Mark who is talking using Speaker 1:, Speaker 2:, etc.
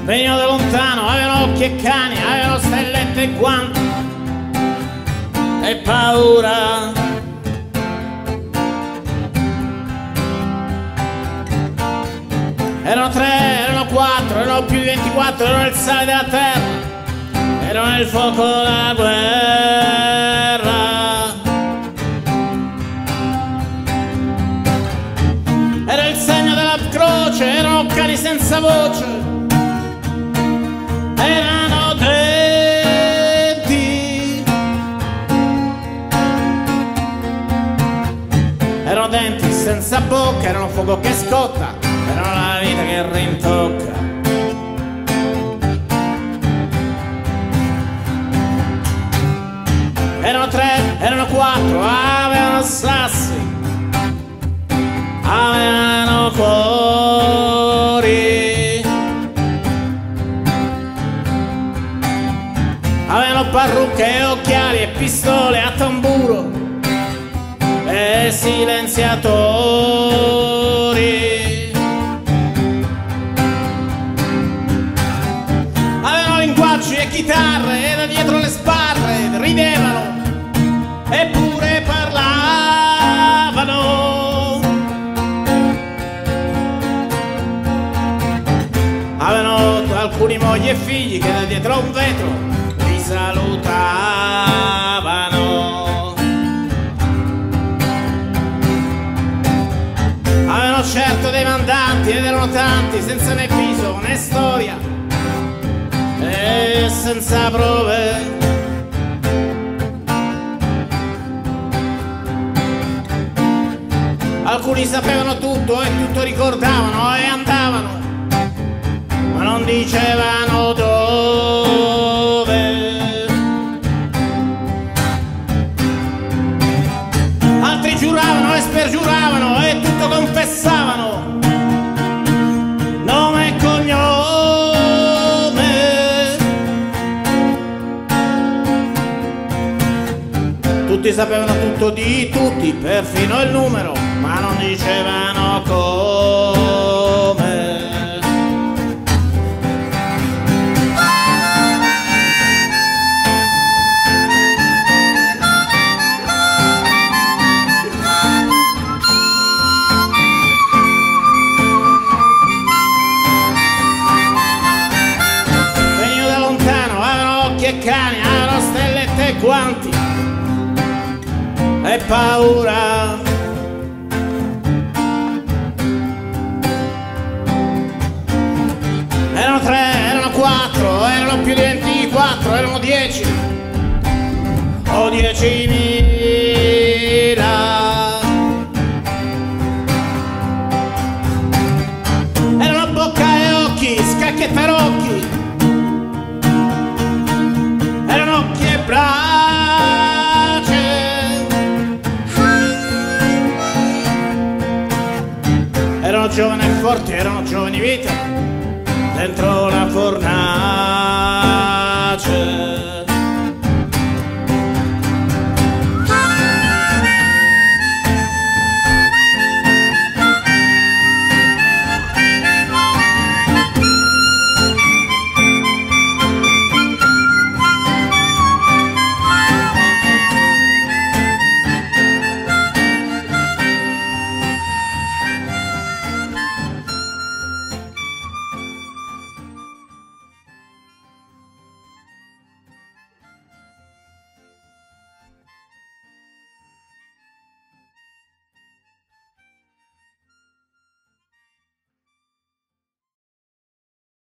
Speaker 1: venivano da lontano, avevano occhi e cani, avevano stellette e guanti e paura. Erano 3, erano 4, erano più di 24, erano il sale della terra, erano il fuoco della guerra. Era il segno della croce, erano cani senza voce, erano denti, erano denti senza bocca, erano fuoco che scotta, erano la vita che rintocca. Erano 3, erano 4, avevano sassi, avevano cuori, avevano parrucche e occhiali e pistole a tamburo e silenziatori. Avevano linguaggi e chitarre e da dietro le sbarre ridevano eppure parlavano. Avevano alcuni mogli e figli che da dietro a un vetro li salutavano. Avevano certo dei mandanti ed erano tanti, senza né viso né storia e senza prove. Alcuni sapevano tutto e tutto ricordavano e andavano, ma non dicevano dove. Altri giuravano e spergiuravano e tutto confessavano, nome e cognome. Tutti sapevano tutto di tutti, perfino il numero, ma non dicevano come. Venivano da lontano, avevano occhi e cani, avevano stellette e guanti e paura. Erano 3, erano 4, erano più di 24, erano 10 o 10.000. Erano bocca e occhi, scacchi e tarocchi, erano occhi e brace, erano giovani e forti, erano giovani vite dentro la fornace.